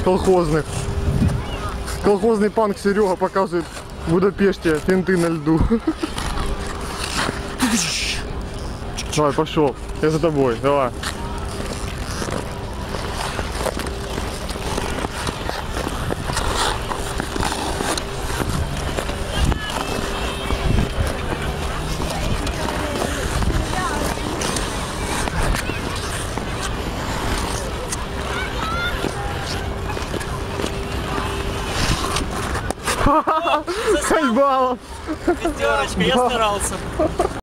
колхозных. Колхозный панк Серега показывает в Будапеште финты на льду. Давай, пошел. Я за тобой. Давай. Хайбалов! Пятерочка, я старался.